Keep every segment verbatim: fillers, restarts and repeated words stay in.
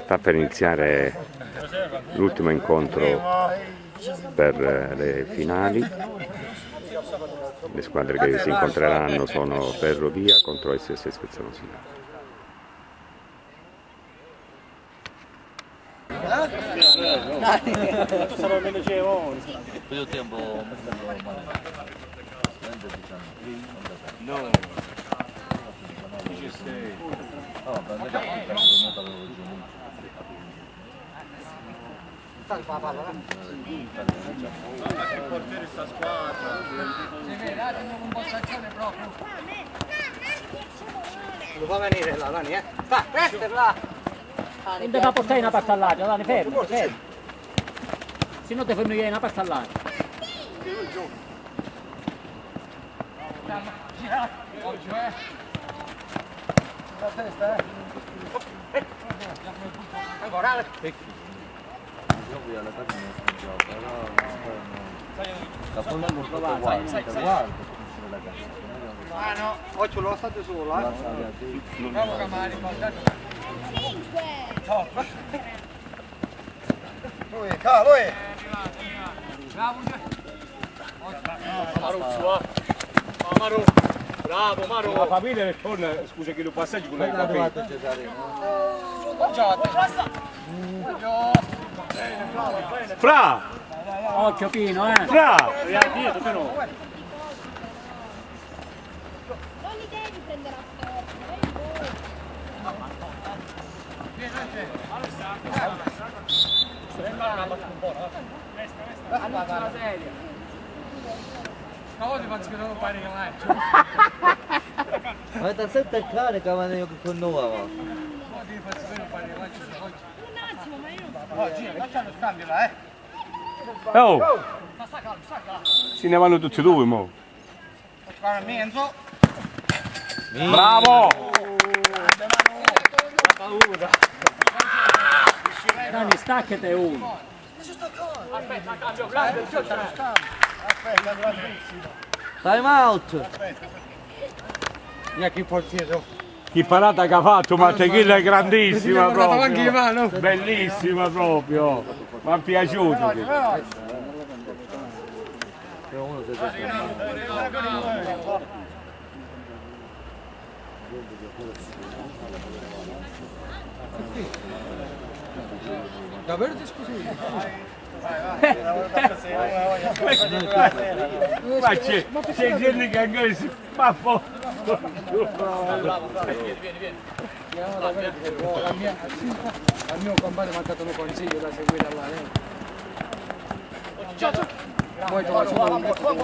Sta per iniziare l'ultimo incontro per le finali. Le squadre che si incontreranno sono Ferrovia contro S S Spezzano Silano. Il portiere sta squadra. Si vede, un po' stagione proprio. Lo fa venire là, Dani, eh? Va, presterla! Non ti fa portare una parte all'aria, Dani, fermo, fermo. Se no ti fanno ieri una parte all'aria. Oggi, eh? La testa, eh? Ancora, io voglio alla carne non si gioca, la palla non può guardare, guarda la carne. Ah no, oggi lo state solo, eh? Bravo Camari, guardate. Lui, ca, lui! Bravo, Maruzzo, Maru, bravo Maru! La famiglia torna, scusa che lo passaggio con lei qua. Fra! Occhio Pino, eh! Fra! Dietro però! Non li devi prendere a forza, la sedia. Ma oggi faccio che non fare mai. Ma da sette a cane che vanno con noi. Oggi faccio che non fare mai. un attimo, ma io non Oggi facciamo scambio là, eh. Oh! Ma sta calmo, sta calmo. Se ne vanno tutti e due, mo! Guarda Menzo. Bravo! Dani, staccate uno! Aspetta, cambio, cambio, aspetta, bravissimo. Time out! Neanche il portiere. Che parata che ha fatto, Mattechilla è grandissima Anche io, proprio! no? Bellissima proprio! Mi è piaciuto! Uno dei Davvero ti scusi? Ma c'è gente che ancora si fa po'! Al mio compagno mi ha dato un consiglio da seguire alla Poi tu faccio un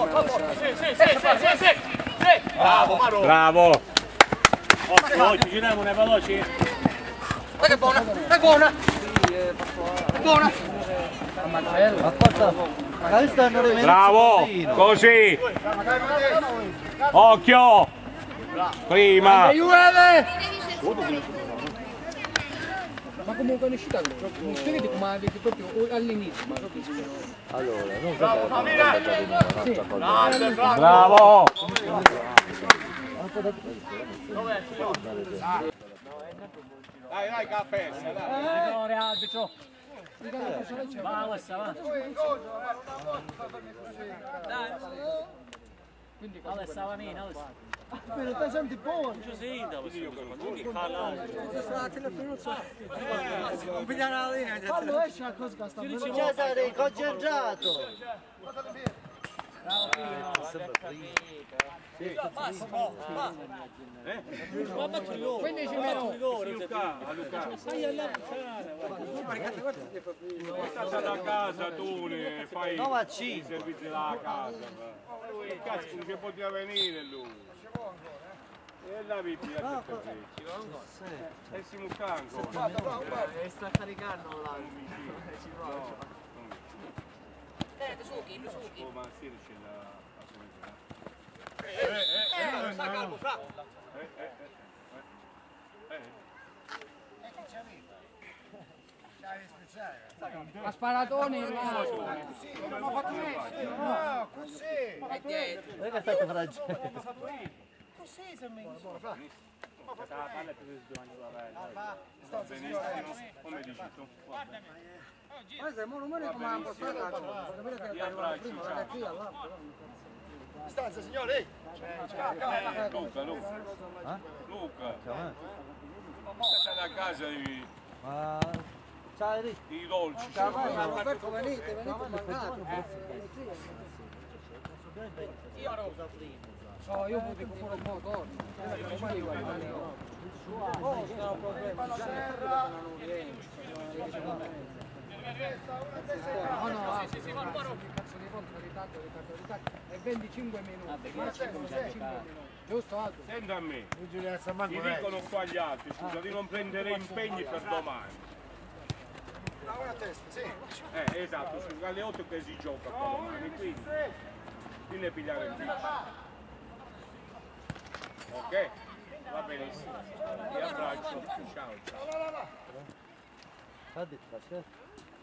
Bravo! Bravo! Oggi giriamo nei veloci! Ma che buona! È buona! È buona! Ma porta, magari stanno rimettendo. Bravo! Così! Occhio! Prima! Ma comunque è uscita non si vede come ha detto proprio all'inizio, ma proprio si vede. Allora, non bravo, Bravo! Dai, dai, caffè, dai. Signore arbitro! Va, Alessa, va! Alessa, va bene, Alessa! Però te senti buono. Non sei da questo, ma tu che parla? Non pigliare la linea. quando esce una cosa che sta bene. Cesare, concentrato! quindici minuti. Luca, Luca. Stai alla casa tu, ne fai i servizi della casa. Che cazzo, non ci poteva venire lui. E la vita a e si mucca ancora. E sta caricando là. Eh, su chi, su chi. Oh, ma sì, c'è la... Eh, eh, sta calmo, fra. Eh, eh, eh. Ha sparatoni là. Ma ha fatto questo. No, così. Non è che state fragili. Così se mi... La palla è più di due anni la sta benissimo, come dici tu? Guardami. Ma se non mi come ha postato, sapete che arriva prima, da qui all'altro. Stanza signore! Luca, Luca. Luca. Stai a casa di... Ma... Ciao lì. I dolci. Ma Roberto venite, venite mancato. Io rosa prima. No, io potevo pure un po' torno. Oh, sta un problema. Non riesco. No, no, ah, sì, sì, ma che cazzo di volta ritardo, ritardo, ritardo. È venticinque minuti. venticinque minuti. Giusto, Aldo? Senta a me. Ti dicono qua agli altri, scusa, di non prendere impegni per domani. Una testa, sì. Eh, esatto, scusa, alle otto che si gioca qua domani, quindi ti ne pigliare il bici. Ok? Va benissimo. Ti abbraccio. Ciao. Ha detto, certo.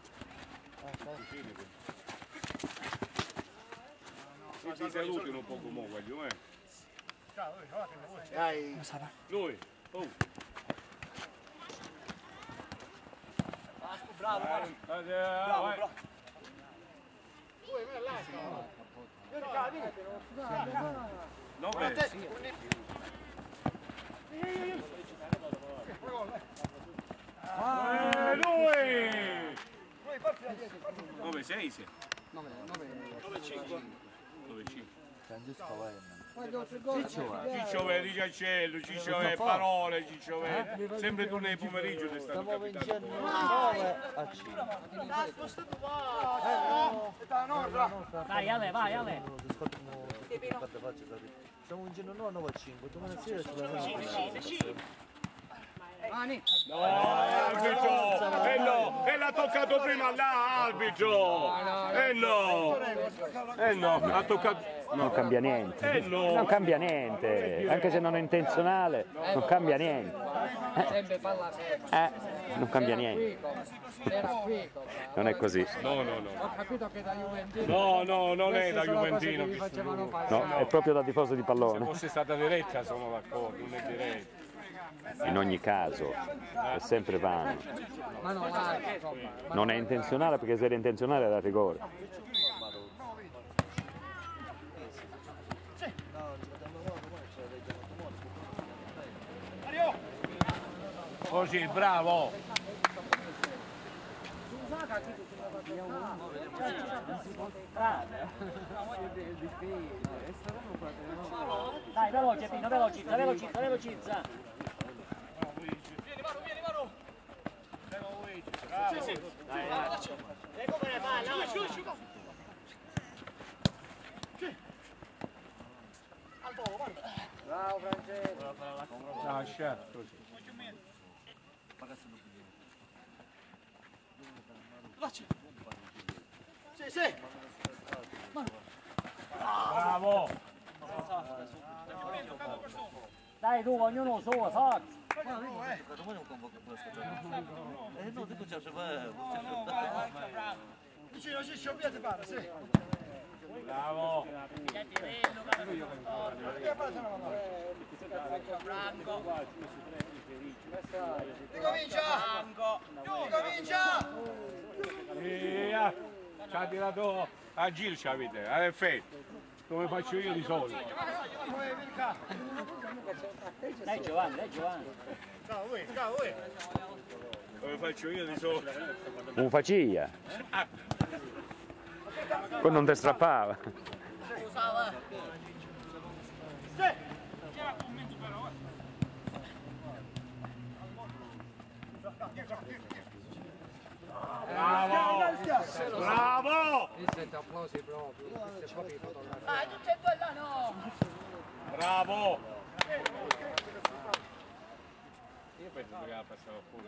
E ti salutino un po' come voglio, eh? Ciao, dai. Lui, oh. Bravo, bravo. Bravo, bravo. No, beh. Eh, lui! nove sei? nove cinque. nove cinque. Ciccio è di Giacello, Ciccio è parole, Ciccio è sempre tu nei pomeriggio ti stanno capitando. nove a cinque. Dai, Ale, vai, Ale. Siamo vincendo nove a cinque, domani sera ci sarà. Mani. No, arbitro! Eh no! E l'ha toccato prima là, arbitro! Eh no! Eh no, ha toccato... Non cambia niente, Eh no! non cambia niente, anche se non è intenzionale, non cambia niente. Sempre palla ferma. Eh, non cambia niente. Era qui, Non è così. No, no, no. ho capito che da Juventino. No, no, non è da queste sono cose che Juventino. vi che facevano si- passare. No, è proprio da tifoso di Se pallone. fosse stata diretta sono d'accordo, non è diretta. In ogni caso, è sempre vano. Ma no, guarda, insomma. Non è intenzionale perché se era intenzionale era rigore. Così, bravo! Dai, veloce Pino, velocizza, velocizza, velocizza. Bravo! Recupera palla. Bravo Francesco. Lascia, così. Sì, sì. Bravo! Dai, tu, ognuno suo, forza. Eh no, dico già, Vicino, ci sciogliete, pare, sì. Bravo! Ricomincia! Ricomincia! Via! Ci ha tirato a Gil, ci avete, ad effetto, come faccio io di solito. Dai Giovanni, dai Giovanni. Come faccio io di solito. Un faciglia. Poi non ti strappava. Bravo! Bravo! Lì sente applausi proprio. Queste proprio fotografie. Dai, tutte e due là no! Bravo! Io penso che la passava pure.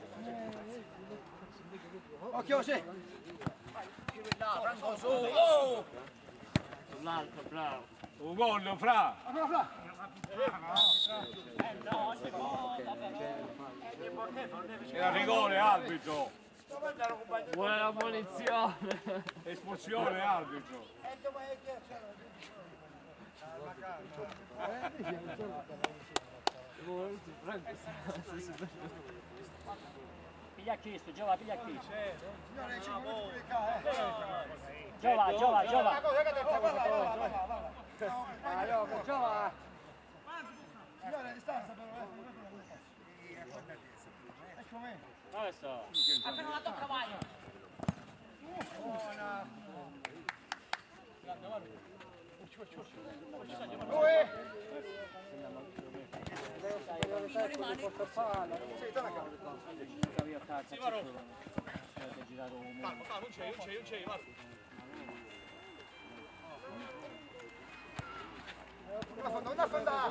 Occhio, sì. Là, Franco su! Oh! Sull'altro, bravo. Un gol, fra! Era rigore, arbitro! Buona munizione. Espulsione, arbitro! Piglia questo, Giova, piglia questo. Signore, ci vuole qua, eh. Giova, Giova, Giova. Giova! Signore, distanza però, eh. Ecco me. Adesso. Appena la tocca vai. Lui! Una fonda, una fonda!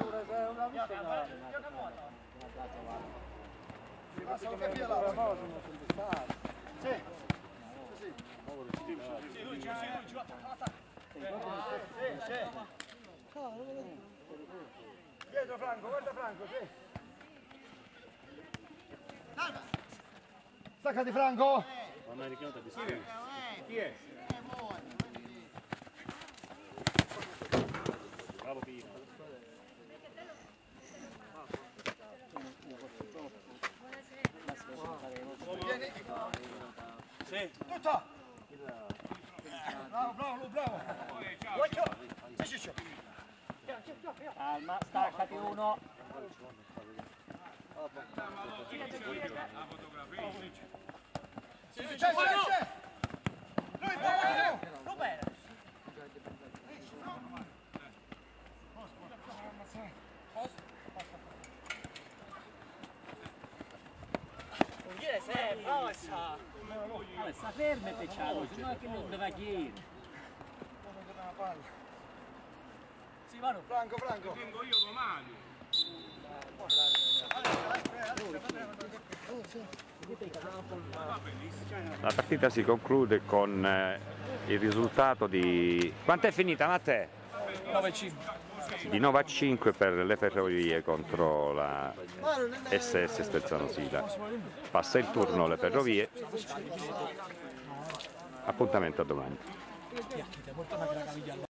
Passa lo capire là. Sì. Sì. Sì, lui ci va, lui ci va. Sì, sì. Dietro Franco, guarda Franco, sì. Staccati Franco! Chi è? Bravo Pino. Vieni. Sì. Tutta! Bravo, bravo, bravo! Sì, sì, sì. Calma, staccati uno. Sì, sì, c'è, c'è, c'è! Lui, bravo! Non bene. Non dire sempre. Oh, sa. Allora, sta fermo e pecciato, se no è che non deve chiedere. Sì, Manu. Franco, Franco! Tengo io domani. La partita si conclude con eh, il risultato di... Quanto è finita, Matteo? nove cinque. Di nove a cinque per le Ferrovie contro la S S Spezzano Sila. Passa il turno alle Ferrovie. Appuntamento a domani.